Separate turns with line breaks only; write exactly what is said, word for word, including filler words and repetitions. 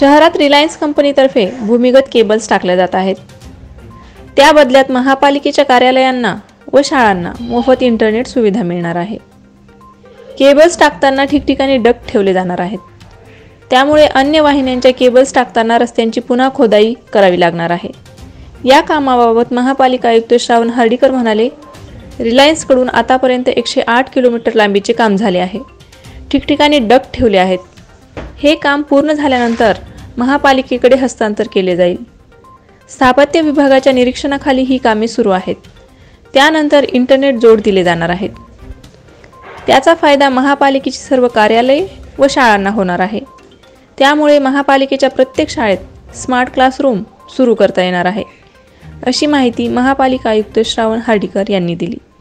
शहरात रिलायन्स कंपनीतर्फे भूमिगत केबल्स टाकल्या जात आहेत। त्या बदल्यात महापालिकेच्या कार्यालयांना व शाळांना मोफत इंटरनेट सुविधा मिळणार आहे। केबल्स टाकताना ठिकठिकाणी डक्ट ठेवले जाणार आहेत। त्यामुळे अन्य वाहिन्यांच्या केबल्स टाकताना रस्त्यांची पुन्हा खोदाई करावी लागणार आहे। या कामाबाबत महापालिका आयुक्त श्रावण हर्डीकर म्हणाले, रिलायन्सकडून आतापर्यंत एकशे आठ किलोमीटर लांबीचे काम झाले आहे। ठिकठिकाणी डक्ट ठेवले आहेत। हे काम पूर्ण झाल्यानंतर महापालिकेकडे हस्तांतर केले जाईल। स्थापत्य विभागाच्या निरीक्षणाखाली ही कामे सुरू आहेत। त्यानंतर इंटरनेट जोड दिले जाणार आहेत। त्याचा फायदा महापालिकेची सर्व कार्यालये व शाळांना होणार आहे। त्यामुळे महापालिकेच्या प्रत्येक शाळेत स्मार्ट क्लासरूम सुरू करता येणार आहे, अशी माहिती महापालिका आयुक्त श्रावण हर्डीकर यांनी दिली।